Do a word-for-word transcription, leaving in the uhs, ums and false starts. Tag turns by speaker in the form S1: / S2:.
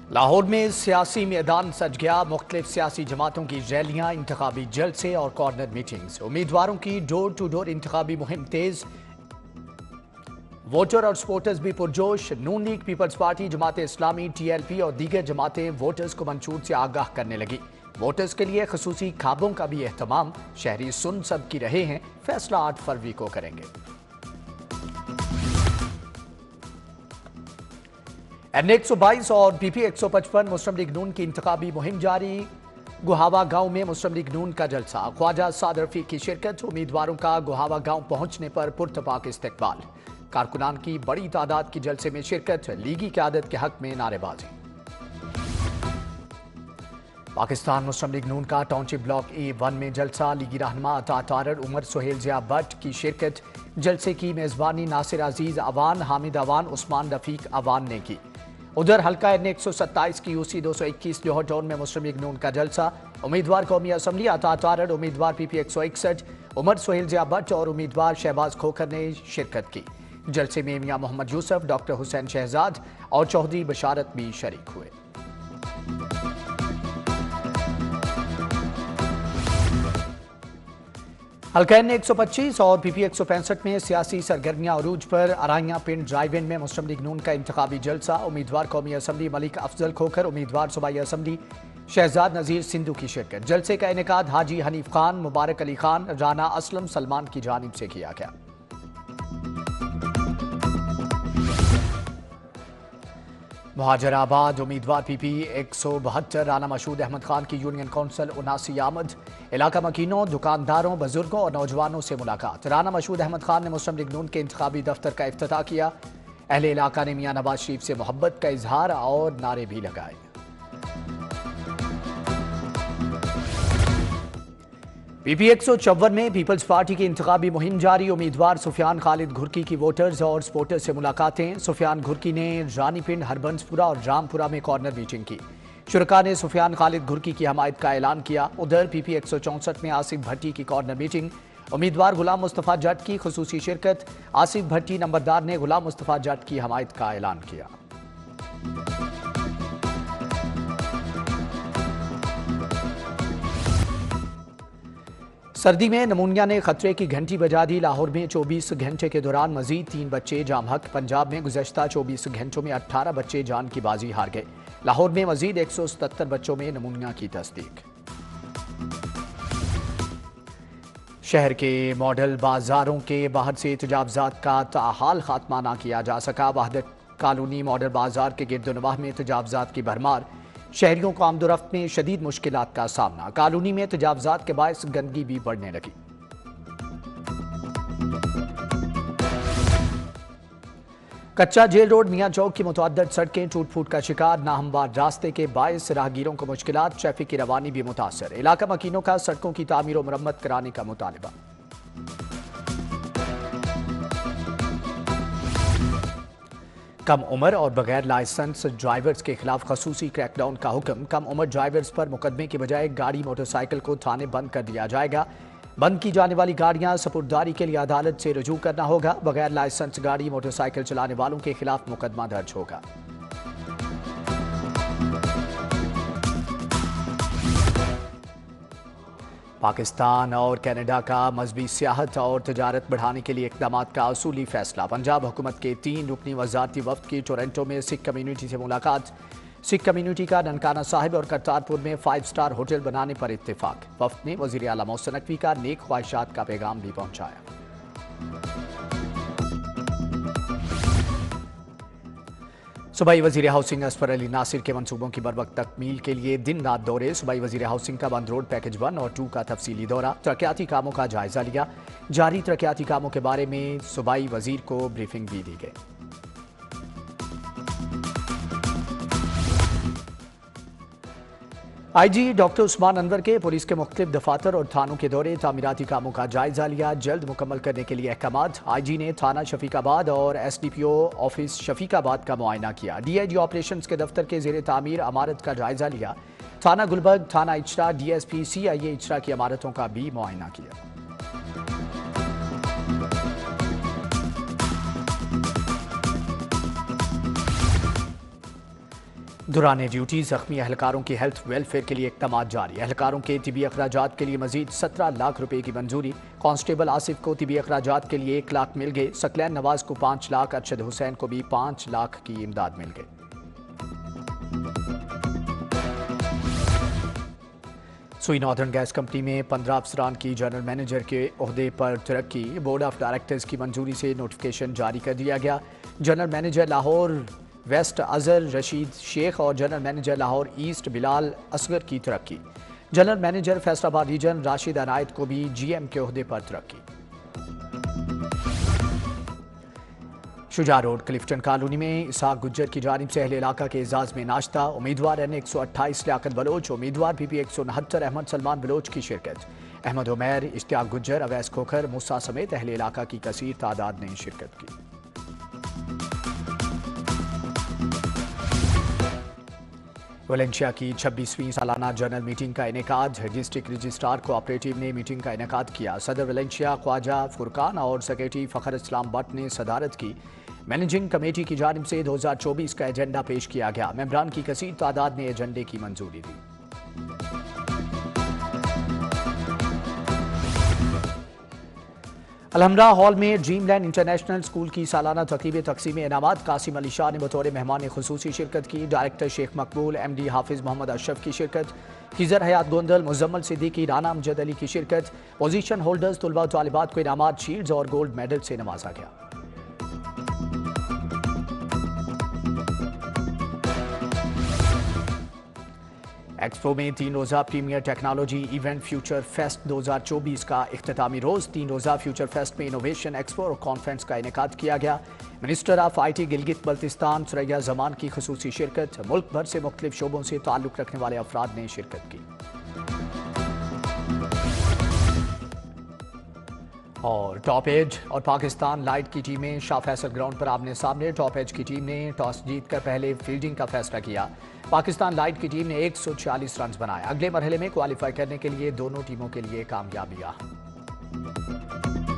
S1: لاہور میں سیاسی میدان سج گیا، مختلف سیاسی جماعتوں کی ریلیاں، انتخابی جلسے اور کارنر میٹنگز، امیدواروں کی ڈور ٹو ڈور انتخابی مہم تیز، ووٹر اور سپورٹرز بھی پرجوش۔ نون league, Peoples party, Jamaat Islami, T L P اور دیگر جماعتیں ووٹرز کو منشور سے آگاہ کرنے لگی۔ ووٹرز کے لیے خصوصی کھابوں کا بھی اہتمام، شہری سن سب کی رہے ہیں، فیصلہ آٹھ فروری کو کریں گے۔ این ایک سو بائیس اور پی پی ایک سو پچپن مسلم لیگ نون کی انتخابی مہم جاری، گوہاوا گاؤں میں مسلم لیگ نون کا جلسہ، خواجہ سعد رفیق کی شرکت، امیدواروں کا گوہاوا گاؤں پہنچنے پر پرتپاک استقبال، کارکنان کی بڑی تعداد کی جلسے میں شرکت، لیگی قیادت کے حق میں نعرے بازی۔ پاکستان مسلم لیگ نون کا township block A one میں جلسہ، لیگی رہنما عطا تارڑ، عمر سہیل ضیاء بٹ کی شرکت، جلسے کی میزبانی ناصر عزیز اوان، حامد اوان، عثمان رفیق اوان نے کی۔ ادھر حلقہ این ایک سو ستائیس کی یو سی دو سو اکیس جوہر ٹاؤن میں مسلم لیگ نون کا جلسہ، امیدوار قومی اسمبلی عطا تارڑ، امیدوار پی پی ایک سو اکسٹھ عمر سہیل ضیاء بٹ اور امیدوار شہباز کھوکھر نے شرکت کی۔ جلسے میں میاں محمد یوسف، ڈاکٹر حسین شہزاد اور چودھری بشارت بھی شریک ہوئے۔ حلقہ این ایک سو پچیس اور پی پی ایک سو پینسٹھ میں سیاسی سرگرمیاں عروج پر، ارائیاں پنڈ ڈرائیو ان میں مسلم لیگ نون کا انتخابی جلسہ، امیدوار قومی اسمبلی ملک افضل کھوکھر، امیدوار صوبائی اسمبلی شہزاد نذیر سندھو کی شرکت۔ جلسے کا انعقاد حاجی حنیف خان، مبارک علی خان، رانا اسلم سلمان کی جانب سے کیا گیا۔ مہاجر آباد، امیدوار پی پی ایک سو بہتر رانا مشہود احمد خان کی یونین کونسل اناسی آمد، علاقہ مکینوں، دکانداروں، بزرگوں اور نوجوانوں سے ملاقات۔ رانا مشہود احمد خان نے مسلم لیگ نون کے انتخابی دفتر کا افتتاح کیا، اہل علاقہ نے میاں نواز شریف سے محبت کا اظہار اور نعرے بھی لگائے۔ پی پی ایک سو چون میں پیپلز پارٹی کی انتخابی مہم جاری، امیدوار سفیان خالد گھرکی کی ووٹرز اور سپورٹرز سے ملاقاتیں۔ سفیان گھرکی نے رانی پنڈ، ہربنسپورہ اور رامپورہ میں کارنر میٹنگ کی۔ شرکاء نے سفیان خالد گھرکی کی حمایت کا اعلان کیا۔ ادھر پی پی ایک سو چونسٹھ میں آصف بھٹی کی کارنر میٹنگ، امیدوار غلام مصطفیٰ جٹ کی خصوصی شرکت، آصف بھٹی نمبردار نے غلام مصطفیٰ جٹ کی حمایت کا اعلان کیا۔ سردی میں نمونیا نے خطرے کی گھنٹی بجا دی، لاہور میں چوبیس گھنٹے کے دوران مزید تین بچے جام حق، پنجاب میں گزشتہ چوبیس گھنٹوں میں اٹھارہ بچے جان کی بازی ہار گئے، لاہور میں مزید ایک سو ستتر بچوں میں نمونیا کی تصدیق۔ شہر کے ماڈل بازاروں کے باہر سے تجاوزات کا تاحال خاتمہ نہ کیا جا سکا، وحدت کالونی ماڈل بازار کے گرد و نواح میں تجاوزات کی بھرمار، شہریوں کو آمد و رفت میں شدید مشکلات کا سامنا، کالونی میں تجاوزات کے باعث گندگی بھی بڑھنے لگی۔ کچا جیل روڈ میاں چوک کی متعدد سڑکیں ٹوٹ پھوٹ کا شکار، ناہموار راستے کے باعث راہگیروں کو مشکلات، ٹریفک کی روانی بھی متاثر، علاقہ مکینوں کا سڑکوں کی تعمیر و مرمت کرانے کا مطالبہ۔ کم عمر اور بغیر لائسنس ڈرائیورز کے خلاف خصوصی کریک ڈاؤن کا حکم، کم عمر ڈرائیورز پر مقدمے کے بجائے گاڑی موٹر سائیکل کو تھانے بند کر دیا جائے گا، بند کی جانے والی گاڑیاں سپرداری کے لیے عدالت سے رجوع کرنا ہوگا، بغیر لائسنس گاڑی موٹر سائیکل چلانے والوں کے خلاف مقدمہ درج ہوگا۔ پاکستان اور کینیڈا کا مذہبی سیاحت اور تجارت بڑھانے کے لیے اقدامات کا اصولی فیصلہ، پنجاب حکومت کے تین رکنی وزارتی وفد کی ٹورنٹو میں سکھ کمیونٹی سے ملاقات، سکھ کمیونٹی کا ننکانہ صاحب اور کرتارپور میں فائیو سٹار ہوٹل بنانے پر اتفاق، وفد نے وزیر اعلیٰ محسن نقوی کا نیک خواہشات کا پیغام بھی پہنچایا۔ صوبائی وزیر ہاؤسنگ اسفر علی ناصر کے منصوبوں کی بروقت تکمیل کے لیے دن رات دورے، صوبائی وزیر ہاؤسنگ کا بند روڈ پیکج ون اور ٹو کا تفصیلی دورہ، ترقیاتی کاموں کا جائزہ لیا، جاری ترقیاتی کاموں کے بارے میں صوبائی وزیر کو بریفنگ بھی دی گئی۔ آئی جی ڈاکٹر عثمان انور کے پولیس کے مختلف دفاتر اور تھانوں کے دورے، تعمیراتی کاموں کا جائزہ لیا، جلد مکمل کرنے کے لیے احکامات، آئی جی نے تھانہ شفیق آباد اور S D P O office Shafiqabad کا معائنہ کیا، ڈی آئی جی آپریشنز کے دفتر کے زیر تعمیر عمارت کا جائزہ لیا، تھانہ گلبرگ، تھانہ اچرا، ڈی ایس پی سی آئی اے اچرا کی عمارتوں کا بھی معائنہ کیا۔ دوران ڈیوٹی زخمی اہلکاروں کی ہیلتھ ویلفیئر کے لیے اقدامات جاری۔ اہلکاروں کے طبی اخراجات کے لیے مزید سترہ لاکھ روپے کی منظوری۔ کانسٹیبل آصف کو طبی اخراجات کے لیے ایک لاکھ مل گئے۔ ثقلین نواز کو پانچ لاکھ، ارشد حسین کو بھی پانچ لاکھ کی امداد مل گئی۔ سوئی ناردرن گیس کمپنی میں پندرہ افسران کی جنرل مینیجر کے عہدے پر ترقی۔ بورڈ آف ڈائریکٹرز کی منظوری سے نوٹیفکیشن جاری کر دیا گیا۔ General manager Lahore west Azhar Rashid Sheikh اور general manager Lahore east Bilal Asghar کی ترقی۔ جنرل مینیجر فیصل آباد ریجن راشد عنایت کو بھی جی ایم کے عہدے پر ترقی۔ شجاع روڈ کلفٹن کالونی میں اسحاق گجر کی جانب سے اہل علاقہ کے اعزاز میں ناشتہ۔ امیدوار این ایک سو اٹھائیس لیاقت بلوچ، امیدوار پی پی ایک سو انہتر احمد سلمان بلوچ کی شرکت۔ احمد عمیر، اشتیاق گجر، اویس کھوکھر، موسیٰ سمیت اہل علاقہ کی کثیر تعداد نے شرکت کی۔ ویلنشیا کی چھبیسویں سالانہ جنرل میٹنگ کا انعقاد۔ ڈسٹرکٹ رجسٹرار کوآپریٹو نے میٹنگ کا انعقاد کیا۔ صدر ویلنشیا خواجہ فرقان اور سیکریٹری فخر اسلام بٹ نے صدارت کی۔ مینیجنگ کمیٹی کی جانب سے دو ہزار چوبیس کا ایجنڈا پیش کیا گیا۔ ممبران کی کثیر تعداد نے ایجنڈے کی منظوری دی۔ الحمرہ ہال میں ڈریم لینڈ انٹرنیشنل اسکول کی سالانہ تقریب تقسیم انعامات۔ قاسم علی شاہ نے بطور مہمان خصوصی شرکت کی۔ ڈائریکٹر شیخ مقبول، ایم ڈی حافظ محمد اشرف کی شرکت۔ خضر حیات گوندل، مزمل صدیقی، رانا امجد علی کی شرکت۔ پوزیشن ہولڈرز طلباء و طالبات کو انعامات، شیلڈز اور گولڈ میڈل سے نوازا گیا۔ ایکسپو میں تین روزہ premier technology event future fest دو ہزار چوبیس کا اختتامی روز۔ تین روزہ فیوچر فیسٹ میں انوویشن ایکسپو اور کانفرنس کا انعقاد کیا گیا۔ Minister of I T Gilgit Baltistan Surayya Zaman کی خصوصی شرکت۔ ملک بھر سے مختلف شعبوں سے تعلق رکھنے والے افراد نے شرکت کی۔ اور ٹاپ ایج اور پاکستان لائٹ کی ٹیمیں شاہ فیصل گراؤنڈ پر آمنے سامنے۔ ٹاپ ایج کی ٹیم نے ٹاس جیت کر پہلے فیلڈنگ کا فیصلہ کیا۔ پاکستان لائٹ کی ٹیم نے ایک سو چھیالیس رنز بنائے۔ اگلے مرحلے میں کوالیفائی کرنے کے لیے دونوں ٹیموں کے لیے کامیابیاں۔